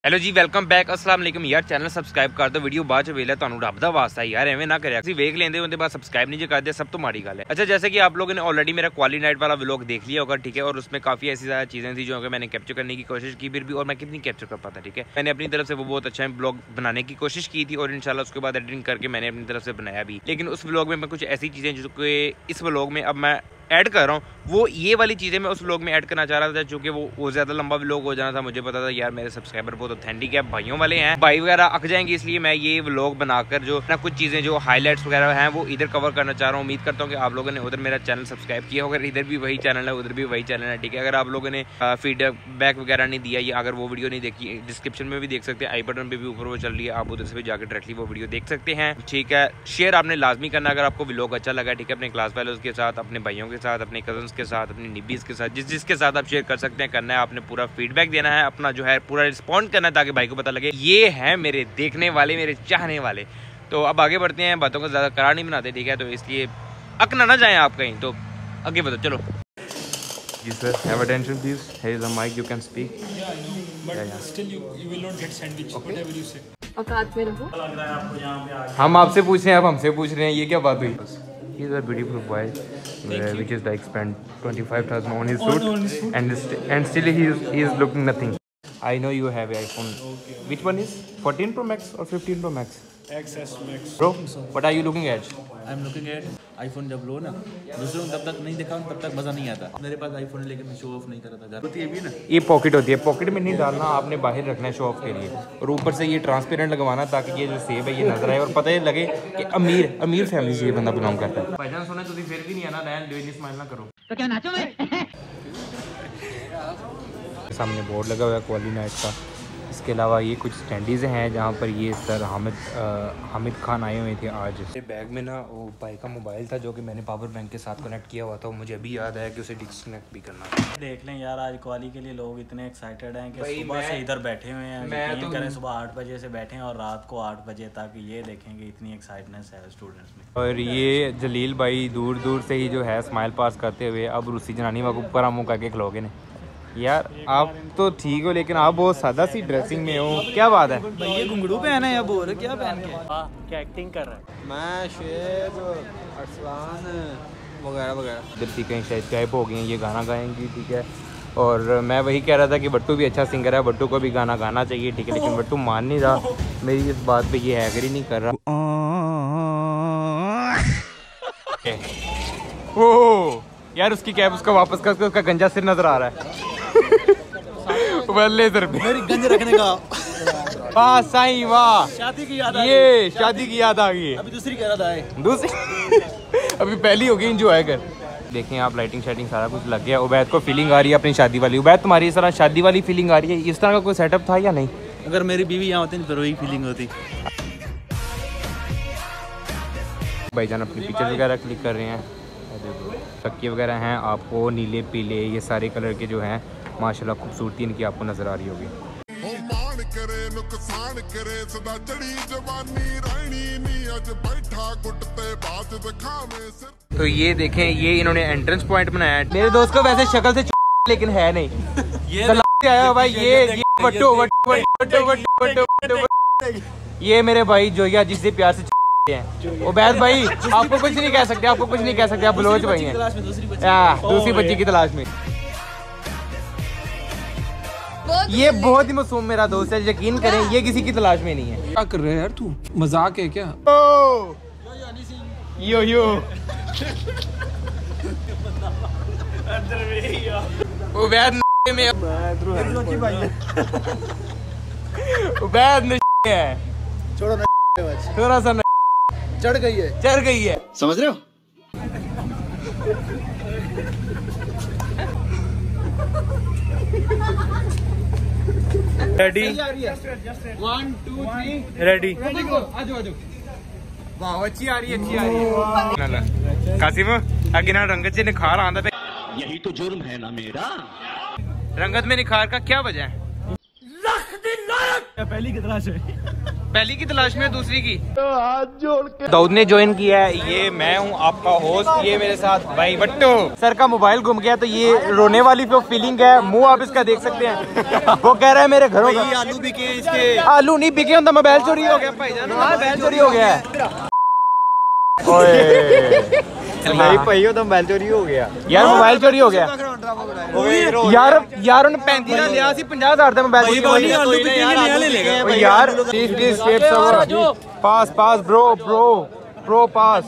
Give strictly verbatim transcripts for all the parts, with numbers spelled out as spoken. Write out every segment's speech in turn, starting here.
Hello जी, welcome back. अस्सलाम वालेकुम यार, चैनल सब्सक्राइब कर दो, वीडियो बाद च वेला तुहानू रब दा वास्ता यार एवें ना करें सी वेख लेंदे उनके बाद सब्सक्राइब नहीं जो करते, सब तो माड़ी गल है। अच्छा, जैसे कि आप लोगों ने ऑलरेडी मेरा क्वाली नाइट वाला व्लॉग देख लिया होगा, ठीक है, और उसमें काफी ऐसी ज़्यादा चीजें थी जो कि मैंने कैप्चर करने की कोशिश की, फिर भी और मैं कितनी कैप्चर कर पाता, ठीक है। मैंने अपनी तरफ से वो बहुत अच्छा ब्लॉग बनाने की कोशिश की थी और इंशाल्लाह उसके बाद एडिटिंग करके मैंने अपनी तरफ से बनाया भी। लेकिन उस व्लॉग में मैं कुछ ऐसी चीजें जो कि इस व्लॉग में अब मैं ऐड कर रहा हूँ, वो ये वाली चीज़ें मैं उस व्लॉग में ऐड करना चाह रहा था, क्योंकि वो वो ज़्यादा लंबा व्लॉग हो जाना था। मुझे पता था यार मेरे सब्सक्राइबर बहुत ऑथेंटिक है, भाइयों वाले हैं, भाई वगैरह अक जाएंगे, इसलिए मैं ये व्लॉग बनाकर जो ना कुछ चीज़ें जो हाईलाइट्स वगैरह हैं वो इधर कवर करना चाह रहा हूँ। उम्मीद करता हूँ कि आप लोगों ने उधर मेरा चैनल सब्सक्राइब किया होगा, इधर भी वही चैनल है, उधर भी वही चैनल है, ठीक है। अगर आप लोगों ने फीडबैक वगैरह नहीं दिया या अगर वो वीडियो नहीं देखी, डिस्क्रिप्शन में भी देख सकते हैं, आई बटन पे भी ऊपर वो चल रही है, आप उधर से भी जाकर डायरेक्टली वो वीडियो देख सकते हैं, ठीक है। शेयर आपने लाजमी करना अगर आपको व्लॉग अच्छा लगा, ठीक है, अपने क्लास फेलोज के साथ, अपने भाइयों के साथ, अपने कजन्स के साथ, अपनी निबीज के साथ, जिस जिसके साथ आप शेयर कर सकते हैं करना है। आपने पूरा फीडबैक देना है, अपना जो है पूरा रिस्पॉन्ड करना है, ताकि भाई को पता लगे ये है मेरे देखने वाले, मेरे चाहने वाले। तो अब आगे बढ़ते हैं, बातों को ज़्यादा करार नहीं बनाते, ठीक है, तो इसलिए अकना ना जाएं आप कहीं, तो आगे बढ़ो, चलो जी sir. Have attention please, here is a mic, you can speak. Yeah, I know, but yeah, yeah. still you you will not get sandwich, okay. Whatever you say. औकात में रहो। लग रहा है आपको यहाँ पे आ हम आपसे पूछ रहे हैं, आप हमसे पूछ रहे हैं, ये क्या बात हुई? He is a beautiful boy, uh, which is like spent twenty-five thousand on his On- suit, on his suit? and st and still he is he is looking nothing. I know you have an iPhone. Okay. Which one is fourteen Pro Max or fifteen Pro Max? X S Max. Bro, what are you looking at? I am looking at iPhone. जब लो ना दूसरों को तब तक नहीं दिखाऊं तब तक मज़ा नहीं आता। मेरे पास आईफोन है लेकिन मैं शो ऑफ नहीं कर रहा था। घर होती है भी ना, ये पॉकेट होती है, पॉकेट में नहीं डालना, आपने बाहर रखना है शो ऑफ के लिए, और ऊपर से ये ट्रांसपेरेंट लगवाना ताकि ये जो सेब है ये नजर आए और पता लगे कि अमीर अमीर फैमिली से ये बंदा बिलोंग करता है। भाईजान सुने तो फिर भी नहीं आना, रहन दो, इतनी स्माइल ना करो तो क्या नाचो मैं। सामने बोर्ड लगा हुआ है क्वाली नाइट का। इसके अलावा ये कुछ स्टैंडीज़ हैं जहाँ पर ये सर हामिद हामिद खान आए हुए थे आज। बैग में ना वो भाई का मोबाइल था जो कि मैंने पावर बैंक के साथ कनेक्ट किया हुआ था, मुझे अभी याद आया कि उसे डिस्कनेक्ट भी करना है। देख लें यार, आज क्वाली के लिए लोग इतने एक्साइटेड हैं कि भाई सुबह मैं- से इधर बैठे हुए हैं। मैं यकीन तो- करें सुबह आठ बजे से बैठे हैं और रात को आठ बजे तक ये देखेंगे, इतनी एक्साइटनेस है स्टूडेंट्स में। और ये जलील भाई दूर दूर से ही जो है स्माइल पास करते हुए अब रूसी जनानी वाको ऊपर मुँह करके खलोगे ने। यार आप तो ठीक हो लेकिन आप बहुत सादा सी ड्रेसिंग में हो, क्या बात है? ये घुंघरू पहना है या बोल क्या पहन के? क्या एक्टिंग कर रहा है? मैं शेब अरसलान वगैरह वगैरह दिल्ली कहीं शायद टाइप हो गई हैं, ये गाना गाएंगी, ठीक है। और मैं वही कह रहा था कि बट्टू भी अच्छा सिंगर है, बट्टू को भी गाना गाना चाहिए, ठीक है, लेकिन बट्टू मान नहीं रहा मेरी इस बात पे, ये एग्री नहीं कर रहा। ओ यार उसकी कैब उसका वापस कर, उसका गंजा सिर नजर आ रहा है। लेजर पे मेरी गंज रखने का वाह साईं वाह, शादी की याद आ ये शादी की याद आ गई। अभी दूसरी कह रहा था दूसरी अभी पहली होगी, इंजॉय कर। देखें आप, लाइटिंग शाइटिंग सारा कुछ लग गया। उबैद को फीलिंग आ रही है अपनी शादी वाली। उबैद तुम्हारी इस तरह शादी वाली फीलिंग आ रही है? इस तरह का कोई सेटअप था या नहीं? अगर मेरी बीवी यहाँ होती तो वही फीलिंग होती। भाईजान अपनी पिक्चर वगैरह क्लिक कर रहे हैं, तकिए वगैरह हैं, आपको नीले पीले ये सारे कलर के जो हैं माशाल्लाह खूबसूरती इनकी आपको नज़र आ रही होगी। तो ये देखें, ये इन्होंने एंट्रेंस पॉइंट बनाया है। मेरे दोस्त को वैसे शक्ल से लेकिन है नहीं, ये आया भाई, ये ये वट्टू वट्टू वट्टू वट्टू वट्टू, ये मेरे भाई जोया जिससे प्यार से हैं। उबैद भाई आपको कुछ नहीं कह सकते, आपको कुछ नहीं कह सकते, आप बलोच भाई हैं। दूसरी बच्ची की तलाश में ये बहुत ही मासूम मेरा दोस्त है, यकीन करें ये किसी की तलाश में नहीं है। क्या कर रहे हैं यार, तू मजाक है क्या? ओ यो यो उबैद में उबैद है, छोड़ो ना थोड़ा सा चढ़ गई है, चढ़ गई है, समझ रहे हो? Ready one two three ready. आजो आजो। वाह अच्छी आ रही है, अच्छी आ रही है। कासिम आगे ना रंगत से निखार आंदा पे, यही तो जुर्म है ना मेरा। रंगत में निखार का क्या वजह है? पहली की तलाश है। पहली की तलाश में दूसरी की दाऊद ने ज्वाइन किया है। ये मैं हूँ आपका होस्ट, ये मेरे साथ भाई बट्टू। सर का मोबाइल गुम गया तो ये रोने वाली जो फीलिंग है, मुंह आप इसका देख सकते हैं। वो कह रहा है मेरे घरों का आलू बिके हैं इसके। आलू नहीं बिके, तो मोबाइल चोरी हो गया भाईजान, मोबाइल चोरी हो गया है। नहीं भाई तो मोबाइल चोरी हो गया यार, मोबाइल चोरी हो गया यार। यार उन्हें पैंतीस ना लिया सी पचास हजार का मोबाइल यार। Pass pass bro bro bro pass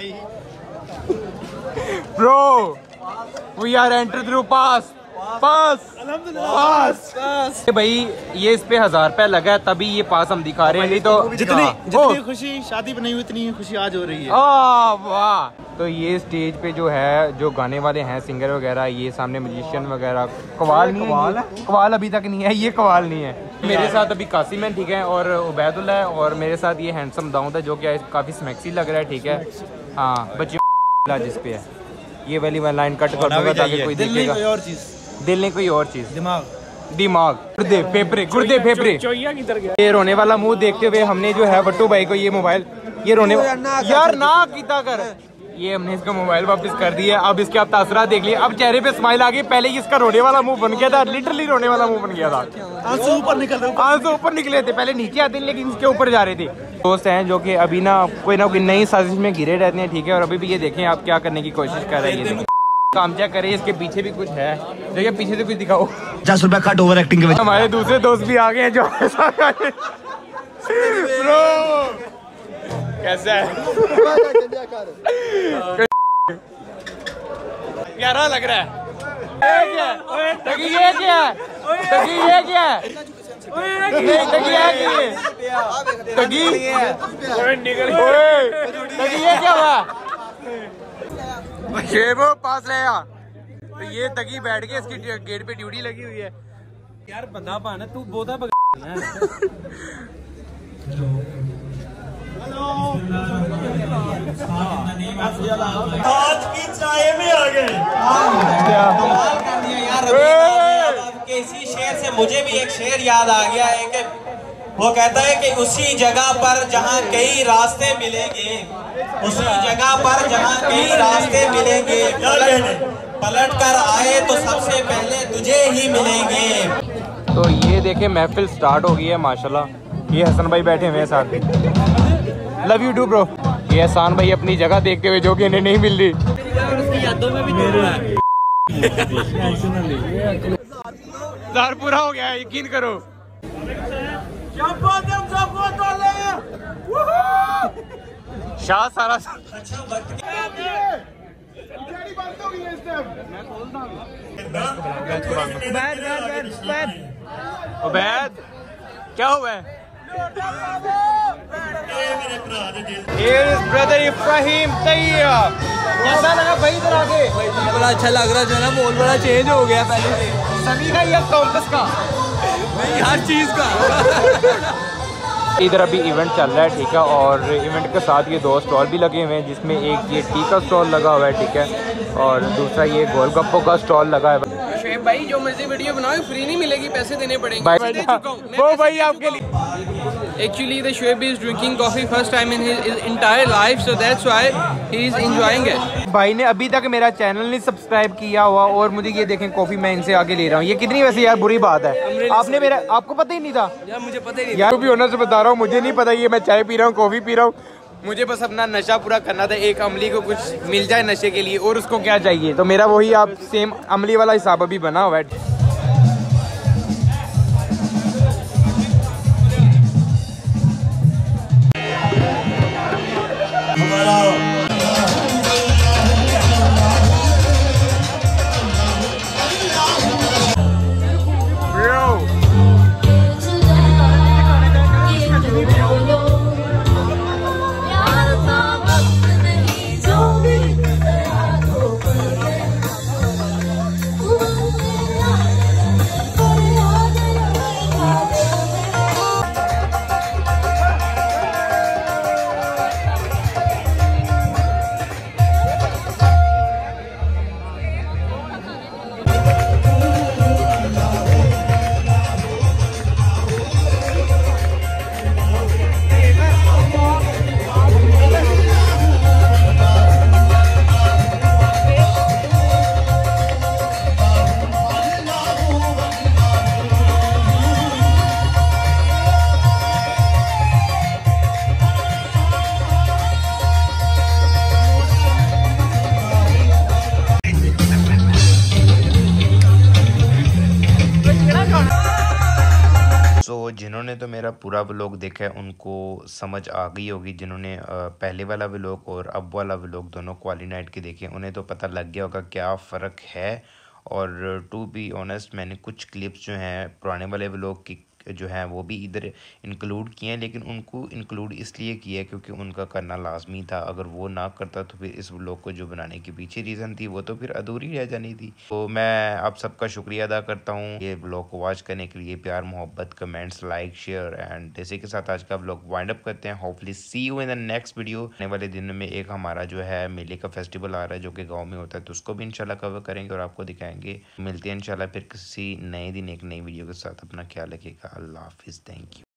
bro we are enter through pass pass pass. भाई ये इस पे हजार रुपया लगा है तभी ये पास हम दिखा रहे हैं, नहीं तो जितनी जितनी खुशी शादी पे नहीं हुई उतनी खुशी आज हो रही है। आ, वाह। तो ये स्टेज पे जो है जो गाने वाले हैं सिंगर वगैरह, ये सामने म्यूजिशियन वगैरह। कवाल नहीं है, कवाल अभी तक नहीं है, ये कवाल नहीं है। मेरे साथ अभी कासिम है, ठीक है, और उबैदुल्ला है, और मेरे साथ ये हैंडसम दाऊद है जो कि काफी स्मैक्सी लग रहा है, ठीक है। हाँ बच्चे जिस पे है ये वाली मैं लाइन कट कर दूंगा ताकि कोई देखेगा। और चीज दिल ने कोई और चीज, दिमाग दिमाग गुर्दे फेफड़े गुर्दे फेफड़े। ये रोने वाला मुंह देखते हुए हमने जो है बट्टू भाई को ये मोबाइल, ये रोने यार ना कीता कर, ये हमने इसका मोबाइल वापस कर दिया। अब इसके आप तासरा देख लिए, अब चेहरे पे स्माइल आ गई। पहले इसका रोने वाला मुंह बन गया था, लिटरली रोने वाला मुंह बन गया था। आंसू ऊपर निकल रहे आंसू ऊपर निकले थे, पहले नीचे आते लेकिन इसके ऊपर जा रहे थे। दोस्त हैं जो कि अभी ना कोई ना कोई नई साजिश में घिरे रहते हैं, ठीक है। और अभी भी ये देखें आप क्या करने की कोशिश कर रहे हैं, ये काम क्या करे। इसके पीछे भी कुछ है, देखिए पीछे से कुछ दिखाओ। पचास रुपया कट ओवर एक्टिंग के वजह। हमारे दूसरे दोस्त भी आ गए हैं जो ब्रो कैसा है प्यारा लग रहा है। ये क्या है? तगी ये क्या है? तगी ये क्या है? नहीं तगी है कि तगी तगी ये क्या हुआ? शेबो पास रहेगा तो ये तगी बैठ के इसकी गेट पे ड्यूटी लगी हुई है। यार बंदा पाना तू बोधा आज की चाय में आ गए किसी शेर से मुझे भी एक शेर याद आ गया है कि वो कहता है कि उसी जगह पर जहाँ कई रास्ते मिलेंगे, उसी जगह पर जहाँ कई रास्ते मिलेंगे, पलट पलट कर आए तो सबसे पहले तुझे ही मिलेंगे। तो ये देखे महफिल स्टार्ट हो गई है माशाल्लाह। ये हसन भाई बैठे हुए हैं साथ, लव यू टू ब्रो। ये एहसान भाई अपनी जगह देखते हुए जो कि इन्हें नहीं मिल रही। जार पूरा हो गया है, यकीन करो। शाह सारा उबैद क्या हुआ है? ब्रदर इब्राहिम तैयब, कैसा लगा भाई इधर आके? बड़ा अच्छा लग रहा है जो ना, माहौल बड़ा चेंज हो गया पहले से। सभी का या कॉम्पस का नहीं हर चीज का। इधर अभी इवेंट चल रहा है, ठीक है, और इवेंट के साथ ये दो स्टॉल भी लगे हुए हैं, जिसमें एक ये टी का स्टॉल लगा हुआ है, ठीक है, और दूसरा ये गोलगप्पों का स्टॉल लगा है। शेफ भाई जो मर्जी वीडियो बनाओ फ्री नहीं मिलेगी, पैसे देने पड़ेंगे। भाई दे चुका हूं मैं, वो भाई आपके लिए। Actually the Shoaib is drinking coffee first time in his, his entire life, so that's why he is enjoying it. भाई ने अभी तक मेरा चैनल नहीं सब्सक्राइब किया हुआ, और मुझे ये देखें कॉफी मैं इनसे आगे ले रहा हूँ। ये कितनी वैसे यार बुरी बात है, आपने मेरा आपको पता ही नहीं था यार, मुझे पता ही नहीं यार। भी होना से बता रहा हूँ, मुझे नहीं पता ये मैं चाय पी रहा हूँ कॉफी पी रहा हूँ। मुझे बस अपना नशा पूरा करना था, एक अमली को कुछ मिल जाए नशे के लिए, और उसको क्या चाहिए। तो मेरा वही आप सेम अमली वाला हिसाब अभी बना हुआ है। सो so, जिन्होंने तो मेरा पूरा व्लॉग देखा है उनको समझ आ गई होगी, जिन्होंने पहले वाला व्लॉग और अब वाला व्लॉग दोनों क्वाली नाइट के देखे उन्हें तो पता लग गया होगा क्या फ़र्क है। और टू बी ऑनेस्ट मैंने कुछ क्लिप्स जो हैं पुराने वाले व्लॉग की जो है वो भी इधर इंक्लूड किए हैं, लेकिन उनको इंक्लूड इसलिए किया क्योंकि उनका करना लाजमी था। अगर वो ना करता तो फिर इस व्लॉग को जो बनाने के पीछे रीज़न थी वो तो फिर अधूरी रह जानी थी। तो मैं आप सबका शुक्रिया अदा करता हूँ ये व्लॉग को वॉच करने के लिए। प्यार मोहब्बत कमेंट्स लाइक शेयर एंड इसी के साथ आज का व्लॉग वाइंड अप करते हैं। Hopefully see you in the next video. आने वाले दिन में एक हमारा जो है मेले का फेस्टिवल आ रहा है जो कि गाँव में होता है, तो उसको भी इंशाल्लाह कवर करेंगे और आपको दिखाएंगे। मिलते हैं इंशाल्लाह फिर किसी नए दिन एक नई वीडियो के साथ। अपना ख्याल रखिएगा। अल्लाह हाफिज़। Thank you.